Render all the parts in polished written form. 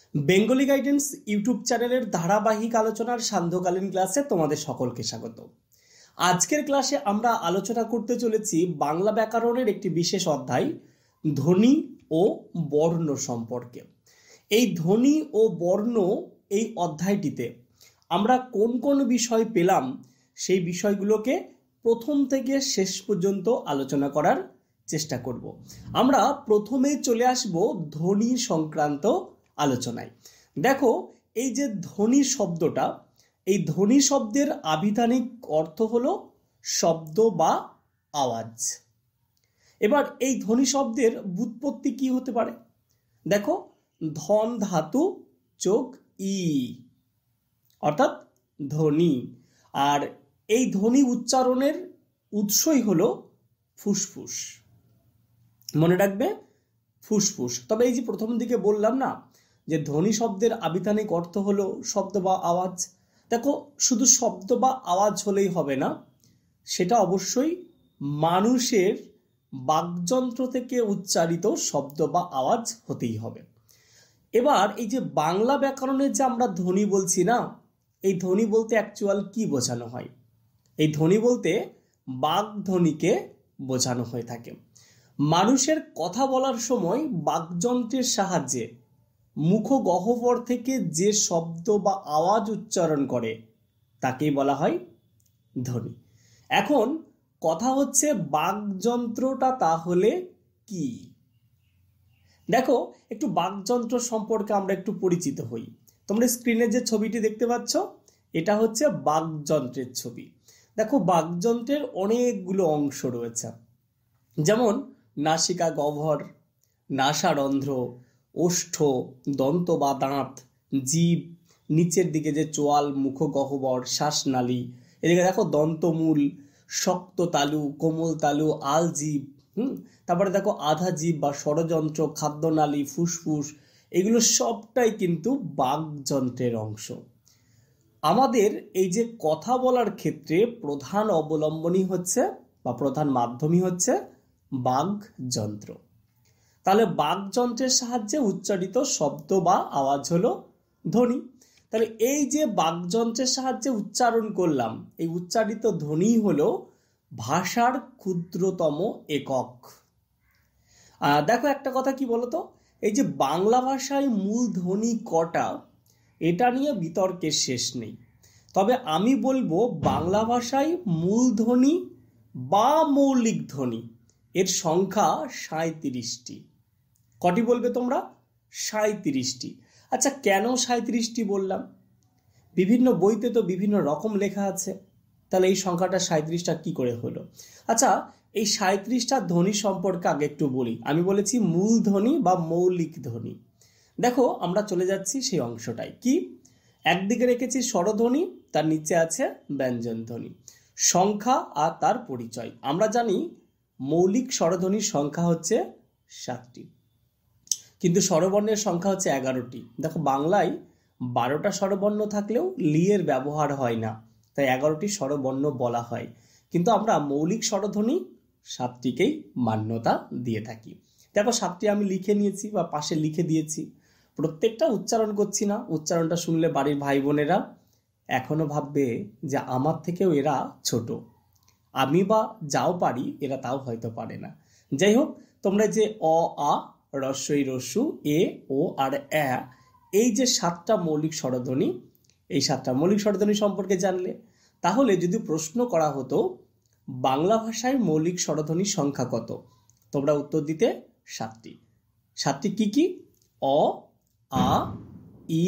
Bengali guidance YouTube চ্যানেলের ধারাবাহিক আলোচনার সান্ধ্যকালীন ক্লাসে তোমাদের সকলকে স্বাগত। আজকের ক্লাসে আমরা আলোচনা করতে চলেছি বাংলা ব্যাকরণের একটি বিশেষ অধ্যায় ধ্বনি ও বর্ণ সম্পর্কে। এই ধ্বনি ও বর্ণ এই অধ্যায়টিতে আমরা কোন কোন বিষয় পেলাম সেই বিষয়গুলোকে প্রথম থেকে শেষ পর্যন্ত আলোচনা করার চেষ্টা করব। আমরা প্রথমে চলে আসব ধ্বনি সংক্রান্ত আলোচনায়। দেখো, এই যে ধ্বনি শব্দটা, এই ধ্বনি শব্দের আভিধানিক অর্থ হলো শব্দ বা আওয়াজ। এবার এই ধ্বনি শব্দের ব্যুৎপত্তি কি হতে পারে? দেখো, ধন ধাতু যোগ ই অর্থাৎ ধ্বনি। আর এই ধ্বনি উচ্চারণের উৎসই হলো ফুসফুস। মনে রাখবে, ফুসফুস। তবে এই যে প্রথম দিকে বললাম না যে ধ্বনি শব্দের আভিধানিক অর্থ হলো শব্দ বা আওয়াজ, দেখো শুধু শব্দ বা আওয়াজ হলেই হবে না, সেটা অবশ্যই মানুষের বাকযন্ত্র থেকে উচ্চারিত শব্দ বা আওয়াজ হতেই হবে। এবার এই যে বাংলা ব্যাকরণে যে আমরা ধ্বনি বলছি না, এই ধ্বনি বলতে অ্যাকচুয়াল কি বোঝানো হয়? এই ধ্বনি বলতে বাকধ্বনিকে বোঝানো হয়ে থাকে। মানুষের কথা বলার সময় বাকযন্ত্রের সাহায্যে মুখগহ্বর থেকে যে শব্দ বা আওয়াজ উচ্চারণ করে তাকেই বলা হয় ধ্বনি। এখন কথা হচ্ছে বাকযন্ত্রটা তাহলে কি? দেখো, একটু বাকযন্ত্র সম্পর্কে আমরা একটু পরিচিত হই। তোমরা স্ক্রিনে যে ছবিটি দেখতে পাচ্ছ, এটা হচ্ছে বাকযন্ত্রের ছবি। দেখো, বাকযন্ত্রের অনেকগুলো অংশ রয়েছে, যেমন নাসিকা গহ্বর, নাসারন্ধ্র, ওষ্ঠ, দন্ত বা দাঁত, জিভ, নিচের দিকে যে চোয়াল, মুখগহ্বর, শ্বাসনালী, এদিকে দেখো দন্তমূল, শক্ত তালু, কোমল তালু, আলজিভ, তারপরে দেখো আধা জিভ বা ষড়যন্ত্র, খাদ্যনালী, ফুসফুস, এগুলো সবটাই কিন্তু বাকযন্ত্রের অংশ। আমাদের এই যে কথা বলার ক্ষেত্রে প্রধান অবলম্বনই হচ্ছে বা প্রধান মাধ্যমই হচ্ছে বাকযন্ত্র। তাহলে বাকযন্ত্রের সাহায্যে উচ্চারিত শব্দ বা আওয়াজ হলো ধ্বনি। তাহলে এই যে বাকযন্ত্রের সাহায্যে উচ্চারণ করলাম, এই উচ্চারিত ধ্বনি হলো ভাষার ক্ষুদ্রতম একক। দেখো, একটা কথা কি বলতো, এই যে বাংলা ভাষায় মূল ধ্বনি কটা, এটা নিয়ে বিতর্কের শেষ নেই। তবে আমি বলবো বাংলা ভাষায় মূল ধ্বনি বা মৌলিক ধ্বনি এর সংখ্যা 37টি। কটি বলবে তোমরা? 37টি। আচ্ছা, কেন 37টি বললাম? বিভিন্ন বইতে তো বিভিন্ন রকম লেখা আছে, তাহলে এই সংখ্যাটা 37টা কি করে হলো? আচ্ছা, এই 37টা ধ্বনি সম্পর্কে আগে একটু বলি। আমি বলেছি মূল ধ্বনি বা মৌলিক ধ্বনি। দেখো, আমরা চলে যাচ্ছি সেই অংশটাই। কি? একদিকে রেখেছি স্বরধ্বনি, তার নিচে আছে ব্যঞ্জন ধ্বনি, সংখ্যা আর তার পরিচয়। আমরা জানি মৌলিক স্বরধ্বনির সংখ্যা হচ্ছে 7টি, কিন্তু স্বরবর্ণের সংখ্যা হচ্ছে 11টি। দেখো, বাংলায় 12টা স্বরবর্ণ থাকলেও লিয়ের ব্যবহার হয় না, তাই 11টি স্বরবর্ণ বলা হয়। কিন্তু আমরা মৌলিক স্বরধ্বনি 7টিকেই মান্যতা দিয়ে থাকি। দেখো, 7টি আমি লিখে নিয়েছি বা পাশে লিখে দিয়েছি। প্রত্যেকটা উচ্চারণ করছি না, উচ্চারণটা শুনলে বাড়ির ভাই বোনেরা এখনো ভাববে যে আমার থেকেও এরা ছোট, আমি বা যাও পারি, এরা তাও হয়তো পারে না। যাই হোক, তোমরা যে অ, আ, রস্বই, রস্যু, এ, ও আর এ, এই যে 7টা মৌলিক স্বরধ্বনি, এই 7টা মৌলিক স্বরধ্বনি সম্পর্কে জানলে, তাহলে যদি প্রশ্ন করা হতো বাংলা ভাষায় মৌলিক স্বরধ্বনির সংখ্যা কত, তোমরা উত্তর দিতে 7টি। 7টি কি কি? অ, আ, ই,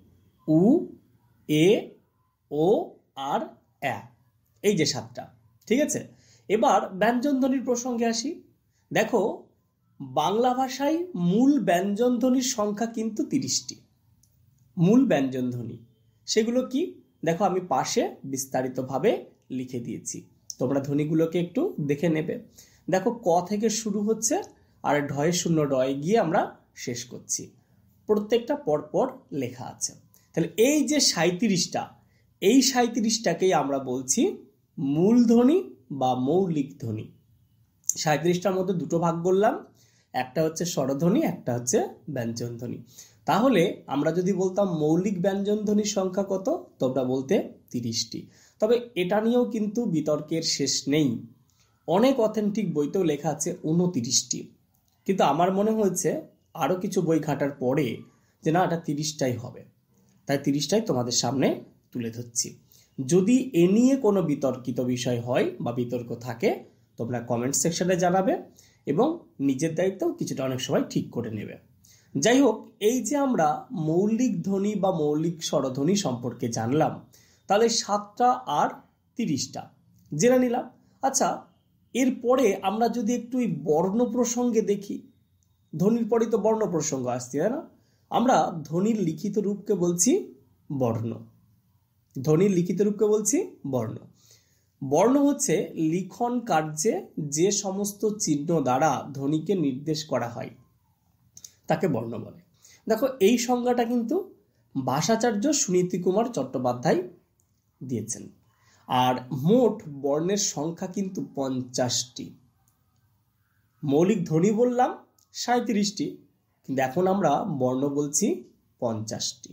উ, এ, ও আর এ, এই যে 7টা। ঠিক আছে, এবার ব্যঞ্জন ধ্বনির প্রসঙ্গে আসি। দেখো, বাংলা ভাষায় মূল ব্যঞ্জন ধ্বনির সংখ্যা কিন্তু 30টি। মূল ব্যঞ্জন ধ্বনি সেগুলো কি? দেখো, আমি পাশে বিস্তারিতভাবে লিখে দিয়েছি, তোমরা ধ্বনিগুলোকে একটু দেখে নেবে। দেখো, ক থেকে শুরু হচ্ছে আর ঢয়ে শূন্য রয়ে গিয়ে আমরা শেষ করছি, প্রত্যেকটা পরপর লেখা আছে। তাহলে এই যে 37টা, এই 37টাকেই আমরা বলছি মূল ধ্বনি বা মৌলিক ধ্বনি। 37টার মধ্যে দুটো ভাগ করলাম, একটা হচ্ছে স্বরধ্বনি, একটা হচ্ছে ব্যঞ্জন ধ্বনি। তাহলে আমরা যদি বলতাম মৌলিক ব্যঞ্জন ধ্বনির সংখ্যা কত, তোমরা বলতে 30টি। তবে এটা নিয়েও কিন্তু বিতর্কের শেষ নেই, অনেক অথেন্টিক বইতেও লেখা আছে 29টি, কিন্তু আমার মনে হয়েছে আরও কিছু বই ঘাটার পরে যে না, এটা 30টাই হবে, তাই 30টাই তোমাদের সামনে তুলে ধরছি। যদি এ নিয়ে কোনো বিতর্কিত বিষয় হয় বা বিতর্ক থাকে, তোমরা কমেন্ট সেকশনে জানাবে এবং নিজের দায়িত্ব কিছুটা অনেক সময় ঠিক করে নেবে। যাই হোক, এই যে আমরা মৌলিক ধ্বনি বা মৌলিক স্বরধ্বনি সম্পর্কে জানলাম, তাহলে 7টা আর 30টা জেনে নিলাম। আচ্ছা, এরপরে আমরা যদি একটু এই বর্ণ প্রসঙ্গে দেখি, ধ্বনির পরই তো বর্ণ প্রসঙ্গ আসছে, তাই না? আমরা ধ্বনির লিখিত রূপকে বলছি বর্ণ, ধ্বনির লিখিত রূপকে বলছি বর্ণ। বর্ণ হচ্ছে লিখন কার্যে যে সমস্ত চিহ্ন দ্বারা ধ্বনিকে নির্দেশ করা হয় তাকে বর্ণ বলে। দেখো, এই সংজ্ঞাটা কিন্তু ভাষাচার্য সুনীতি কুমার চট্টোপাধ্যায় দিয়েছেন। আর মোট বর্ণের সংখ্যা কিন্তু 50টি। মৌলিক ধ্বনি বললাম 37টি, কিন্তু এখন আমরা বর্ণ বলছি 50টি।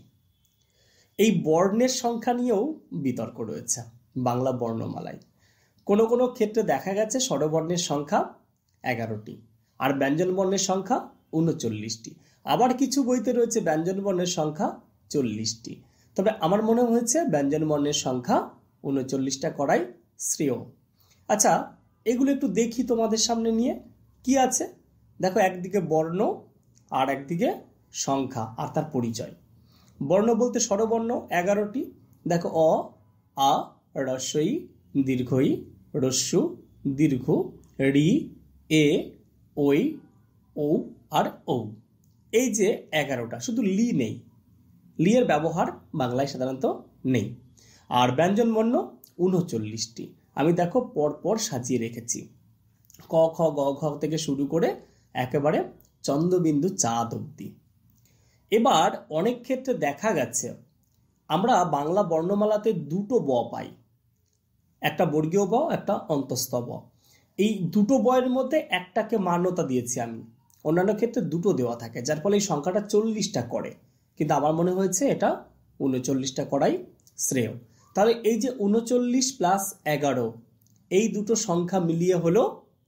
এই বর্ণের সংখ্যা নিয়েও বিতর্ক রয়েছে বাংলা বর্ণমালায়। কোনো কোনো ক্ষেত্রে দেখা গেছে স্বরবর্ণের সংখ্যা 11টি আর ব্যঞ্জন বর্ণের সংখ্যা 39টি। আবার কিছু বইতে রয়েছে ব্যঞ্জন বর্ণের সংখ্যা 40টি। তবে আমার মনে হয়েছে ব্যঞ্জন বর্ণের সংখ্যা 39টা করাই শ্রেয়। আচ্ছা, এগুলো একটু দেখি তোমাদের সামনে নিয়ে কি আছে। দেখো, একদিকে বর্ণ আর একদিকে সংখ্যা আর তার পরিচয়। বর্ণ বলতে স্বরবর্ণ 11টি। দেখো, অ, আ, ই, দীর্ঘই, রস্যু, দীর্ঘ, রি, এ, ওই, ও আর ও। এই যে 11টা, শুধু লি নেই, লি এর ব্যবহার বাংলায় সাধারণত নেই। আর ব্যঞ্জন বর্ণ 39টি। আমি দেখো পরপর সাজিয়ে রেখেছি, ক, খ, গ, ঘ থেকে শুরু করে একেবারে চন্দ্রবিন্দু চাঁদ অবধি। এবার অনেক ক্ষেত্রে দেখা গেছে আমরা বাংলা বর্ণমালাতে দুটো ব পাই, একটা বর্গীয় ব, একটা অন্তস্থ ব। এই দুটো বয়ের মধ্যে একটাকে মান্যতা দিয়েছি আমি, অন্যান্য ক্ষেত্রে দুটো দেওয়া থাকে, যার ফলে এই সংখ্যাটা 40টা করে, কিন্তু আমার মনে হয়েছে এটা 39টা করাই শ্রেয়। তাহলে এই যে 39 প্লাস 11, এই দুটো সংখ্যা মিলিয়ে হলো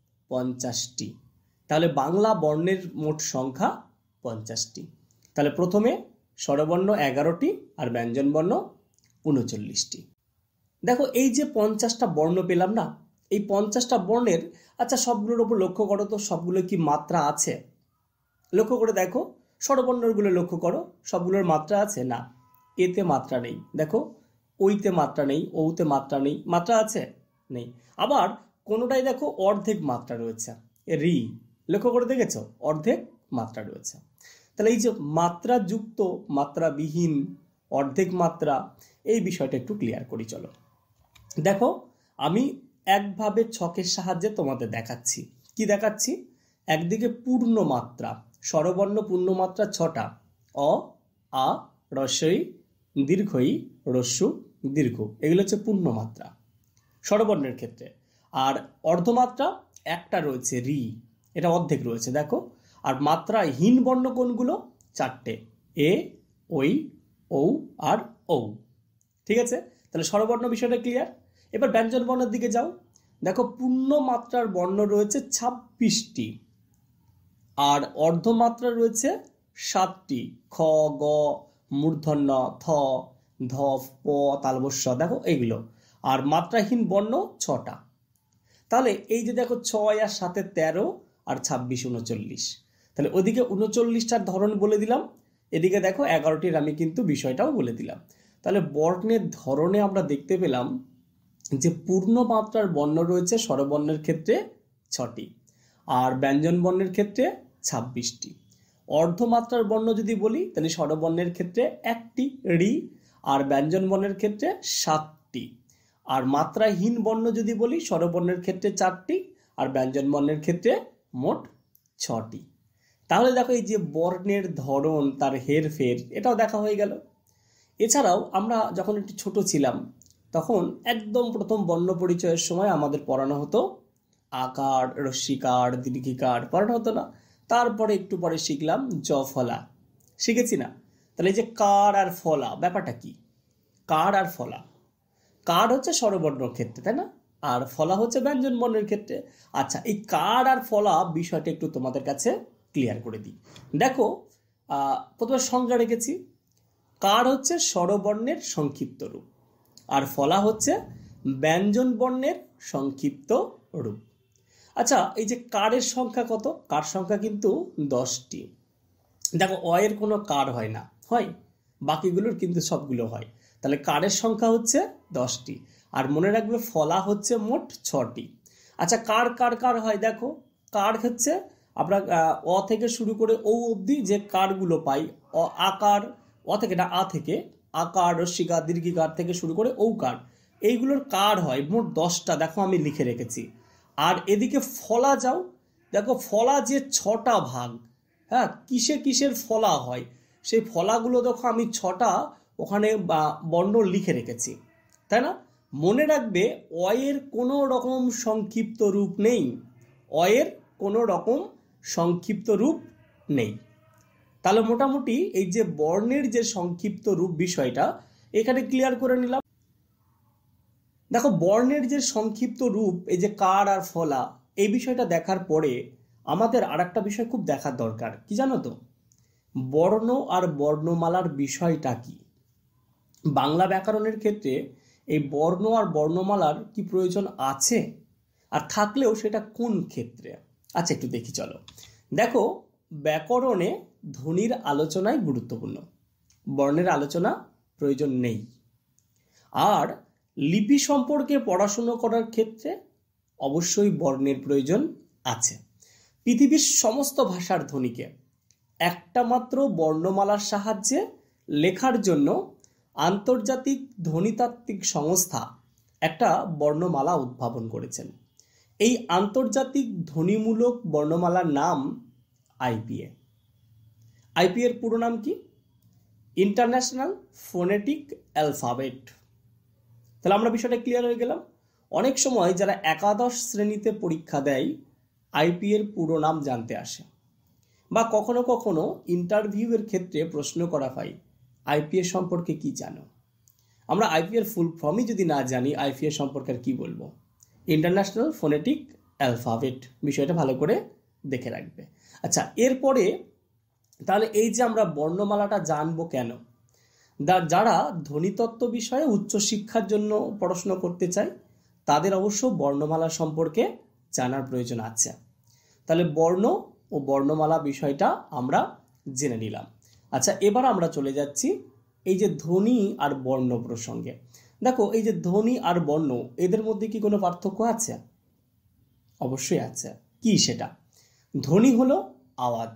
50টি। তাহলে বাংলা বর্ণের মোট সংখ্যা 50টি। তাহলে প্রথমে স্বরবর্ণ 11টি আর ব্যঞ্জন বর্ণ 39টি। দেখো, এই যে 50টা বর্ণ পেলাম না, এই 50টা বর্ণের, আচ্ছা সবগুলোর ওপর লক্ষ্য করো তো, সবগুলো কি মাত্রা আছে? লক্ষ্য করে দেখো, স্বরবর্ণগুলো লক্ষ্য করো, সবগুলোর মাত্রা আছে? না, এতে মাত্রা নেই। দেখো, ওইতে মাত্রা নেই, ওতে মাত্রা নেই। মাত্রা আছে? নেই। আবার কোনোটাই দেখো অর্ধেক মাত্রা রয়েছে, রি, লক্ষ্য করে দেখেছ, অর্ধেক মাত্রা রয়েছে। তাহলে এই যে মাত্রা যুক্ত, মাত্রাবিহীন, অর্ধেক মাত্রা, এই বিষয়টা একটু ক্লিয়ার করি চলো। দেখো, আমি একভাবে ছকের সাহায্যে তোমাদের দেখাচ্ছি। কি দেখাচ্ছি? একদিকে পূর্ণ মাত্রা, স্বরবর্ণ পূর্ণ মাত্রা 6টা, অ, আ, ই, দীর্ঘই, রস্যু, দীর্ঘ, এগুলো হচ্ছে পূর্ণ মাত্রা স্বরবর্ণের ক্ষেত্রে। আর অর্ধমাত্রা একটা রয়েছে, রি, এটা অর্ধেক রয়েছে দেখো। আর মাত্রাহীন বর্ণ কোনগুলো? 4টে, এ, ওই, ও আর ও। ঠিক আছে, তাহলে স্বরবর্ণ বিষয়টা ক্লিয়ার। এবার ব্যঞ্জন বর্ণের দিকে যাও। দেখো, পূর্ণ মাত্রার বর্ণ রয়েছে 26টি আর অর্ধমাত্রা রয়েছে 7টি, খ, গ, মূর্ধন্য, থ, ধ, প, তালবস্য, দেখো এইগুলো। আর মাত্রাহীন বর্ণ 6টা। তাহলে এই যে দেখো 6 আর 7 13 আর 26 39, তাহলে ওদিকে 39টার ধরন বলে দিলাম, এদিকে দেখো 11টির আমি কিন্তু বিষয়টাও বলে দিলাম। তাহলে বর্ণের ধরনে আমরা দেখতে পেলাম যে পূর্ণ মাত্রার বর্ণ রয়েছে স্বরবর্ণের ক্ষেত্রে 6টি আর ব্যঞ্জন বর্ণের ক্ষেত্রে 26টি। অর্ধমাত্রার বর্ণ যদি বলি তাহলে স্বরবর্ণের ক্ষেত্রে 1টি, রি, আর ব্যঞ্জন বর্ণের ক্ষেত্রে 7টি। আর মাত্রাহীন বর্ণ যদি বলি স্বরবর্ণের ক্ষেত্রে 4টি আর ব্যঞ্জন বর্ণের ক্ষেত্রে মোট 6টি। তাহলে দেখো, এই যে বর্ণের ধরন, তার হেরফের, এটাও দেখা হয়ে গেল। এছাড়াও আমরা যখন একটু ছোট ছিলাম তখন একদম প্রথম বর্ণ পরিচয়ের সময় আমাদের পড়ানো হতো আকার, রস্যিকার, দীর্ঘিকার, পড়ানো হতো না? তারপরে একটু পরে শিখলাম জ ফলা, শিখেছি না? তাহলে এই যে কার আর ফলা, ব্যাপারটা কি? কার আর ফলা, কার হচ্ছে স্বরবর্ণের ক্ষেত্রে, তাই না? আর ফলা হচ্ছে ব্যঞ্জন বর্ণের ক্ষেত্রে। আচ্ছা, এই কার আর ফলা বিষয়টা একটু তোমাদের কাছে ক্লিয়ার করে দিই। দেখো, প্রথমে সংজ্ঞা রেখেছি। কার হচ্ছে স্বরবর্ণের সংক্ষিপ্ত রূপ, আর ফলা হচ্ছে ব্যঞ্জন বর্ণের সংক্ষিপ্ত রূপ। আচ্ছা, এই যে কারের সংখ্যা কত? কার সংখ্যা কিন্তু 10টি। দেখো, অয়ের কোনো কার হয় না, হয় বাকিগুলোর কিন্তু সবগুলো হয়। তাহলে কারের সংখ্যা হচ্ছে 10টি। আর মনে রাখবে ফলা হচ্ছে মোট 6টি। আচ্ছা, কার কার কার হয়? দেখো, কার হচ্ছে আমরা অ থেকে শুরু করে ও অবধি যে কারগুলো পাই, আকার, অ থেকে না, আ থেকে আকার, রস্যিকার, দীর্ঘিকার থেকে শুরু করে ঔকার, এইগুলোর কার হয় মোট 10টা। দেখো আমি লিখে রেখেছি। আর এদিকে ফলা যাও, দেখো ফলা যে 6টা ভাগ, হ্যাঁ, কিসে কিসের ফলা হয়, সেই ফলাগুলো দেখো আমি 6টা ওখানে বর্ণ লিখে রেখেছি, তাই না? মনে রাখবে, অয়ের কোনো রকম সংক্ষিপ্ত রূপ নেই, অয়ের কোনো রকম সংক্ষিপ্ত রূপ নেই। তাহলে মোটামুটি এই যে বর্ণের যে সংক্ষিপ্ত রূপ বিষয়টা এখানে ক্লিয়ার করে নিলাম। দেখো, বর্ণের যে সংক্ষিপ্ত রূপ, এই যে কার আর ফলা, এই বিষয়টা দেখার পরে আমাদের আর একটা বিষয় খুব দেখার দরকার, কি জানো তো? বর্ণ আর বর্ণমালার বিষয়টা কি? বাংলা ব্যাকরণের ক্ষেত্রে এই বর্ণ আর বর্ণমালার কি প্রয়োজন আছে, আর থাকলেও সেটা কোন ক্ষেত্রে? আচ্ছা, একটু দেখি চলো। দেখো, ব্যাকরণে ধ্বনির আলোচনাই গুরুত্বপূর্ণ, বর্ণের আলোচনা প্রয়োজন নেই। আর লিপি সম্পর্কে পড়াশুনো করার ক্ষেত্রে অবশ্যই বর্ণের প্রয়োজন আছে। পৃথিবীর সমস্ত ভাষার ধ্বনিকে একটা মাত্র বর্ণমালার সাহায্যে লেখার জন্য আন্তর্জাতিক ধ্বনিতাত্ত্বিক সংস্থা একটা বর্ণমালা উদ্ভাবন করেছেন। এই আন্তর্জাতিক ধ্বনিমূলক বর্ণমালার নাম আইপিএ। আইপিএর পুরো নাম কি? International phonetic alphabet. তাহলে আমরা বিষয়টা ক্লিয়ার হয়ে গেলাম। অনেক সময় যারা একাদশ শ্রেণীতে পরীক্ষা দেয় আইপিএর পুরো নাম জানতে আসে, বা কখনো কখনো ইন্টারভিউয়ের ক্ষেত্রে প্রশ্ন করা হয় আইপিএ সম্পর্কে কি জানো? আমরা আইপিএর ফুল ফর্মই যদি না জানি, আইপিএ সম্পর্কে আর কি বলবো? International phonetic alphabet. বিষয়টা ভালো করে দেখে রাখবে। আচ্ছা, এরপরে তাহলে এই যে আমরা বর্ণমালাটা জানবো কেন? যারা ধ্বনিতত্ত্ব বিষয়ে উচ্চশিক্ষার জন্য পড়াশোনা করতে চায় তাদের অবশ্য বর্ণমালা সম্পর্কে জানার প্রয়োজন আছে। তাহলে বর্ণ ও বর্ণমালা বিষয়টা আমরা জেনে নিলাম। আচ্ছা, এবার আমরা চলে যাচ্ছি এই যে ধ্বনি আর বর্ণ প্রসঙ্গে। দেখো, এই যে ধ্বনি আর বর্ণ, এদের মধ্যে কি কোনো পার্থক্য আছে? অবশ্যই আছে। কি সেটা? ধ্বনি হলো আওয়াজ,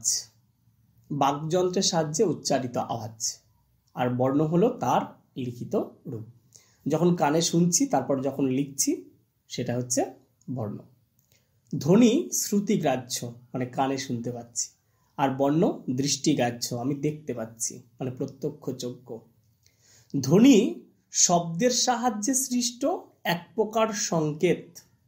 বাকযন্ত্রের সাহায্যে উচ্চারিত আওয়াজ, আর বর্ণ হলো তার লিখিত রূপ। যখন কানে শুনছি তারপর যখন লিখছি সেটা হচ্ছে বর্ণ। ধ্বনি শ্রুতিগ্রাহ্য, মানে কানে শুনতে পাচ্ছি, আর বর্ণ দৃষ্টিগ্রাহ্য, আমি দেখতে পাচ্ছি, মানে প্রত্যক্ষযোগ্য। ধ্বনি শব্দের সাহায্যে সৃষ্ট এক প্রকার সংকেত,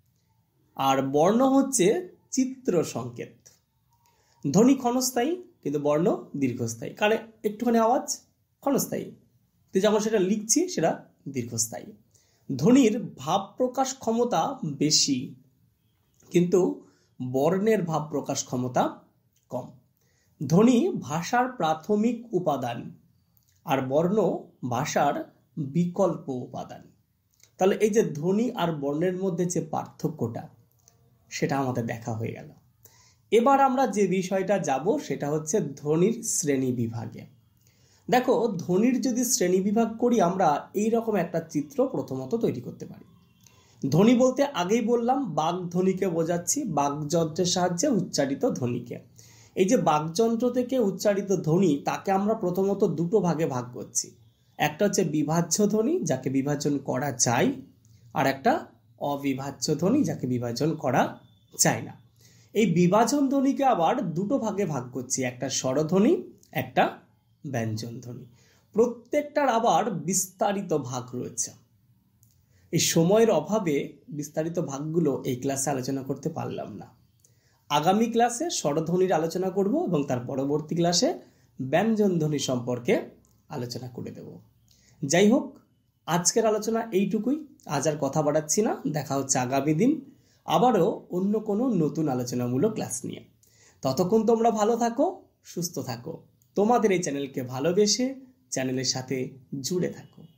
আর বর্ণ হচ্ছে চিত্র সংকেত। ধ্বনি ক্ষণস্থায়ী, কিন্তু বর্ণ দীর্ঘস্থায়ী। কানে একটুখানি আওয়াজ ক্ষণস্থায়ী, তো যখন সেটা লিখছি সেটা দীর্ঘস্থায়ী। ধ্বনির ভাব প্রকাশ ক্ষমতা বেশি, কিন্তু বর্ণের ভাব প্রকাশ ক্ষমতা কম। ধ্বনি ভাষার প্রাথমিক উপাদান, আর বর্ণ ভাষার বিকল্প উপাদান। তাহলে এই যে ধ্বনি আর বর্ণের মধ্যে যে পার্থক্যটা, সেটা আমাদের দেখা হয়ে গেল। এবার আমরা যে বিষয়টা যাব সেটা হচ্ছে ধ্বনির শ্রেণী বিভাগে। দেখো, ধ্বনির যদি শ্রেণী বিভাগ করি আমরা এই রকম একটা চিত্র প্রথমত তৈরি করতে পারি। ধ্বনি বলতে আগেই বললাম বাকধ্বনিকে বোঝাচ্ছি, বাকযন্ত্রের সাহায্যে উচ্চারিত ধ্বনিকে। এই যে বাকযন্ত্র থেকে উচ্চারিত ধ্বনি, তাকে আমরা প্রথমত দুটো ভাগে ভাগ করছি। একটা হচ্ছে বিভাজ্য ধ্বনি, যাকে বিভাজন করা যায়, আর একটা অবিভাজ্য ধ্বনি, যাকে বিভাজন করা যায় না। এই বিভাজন ধ্বনিকে আবার দুটো ভাগে ভাগ করছি, একটা স্বরধ্বনি, একটা ব্যঞ্জন ধ্বনি। প্রত্যেকটার আবার বিস্তারিত ভাগ রয়েছে। এই সময়ের অভাবে বিস্তারিত ভাগগুলো এই ক্লাসে আলোচনা করতে পারলাম না। আগামী ক্লাসে স্বরধ্বনির আলোচনা করব এবং তার পরবর্তী ক্লাসে ব্যঞ্জনধ্বনি সম্পর্কে আলোচনা করে দেব। যাই হোক, আজকের আলোচনা এইটুকুই। আজ আর কথা বাড়াচ্ছি না, দেখা হচ্ছে আগামী দিন আবারও অন্য কোনো নতুন আলোচনামূলক ক্লাস নিয়ে। ততক্ষণ তোমরা ভালো থাকো, সুস্থ থাকো, তোমাদের এই চ্যানেলকে ভালোবেসে চ্যানেলের সাথে জুড়ে থাকো।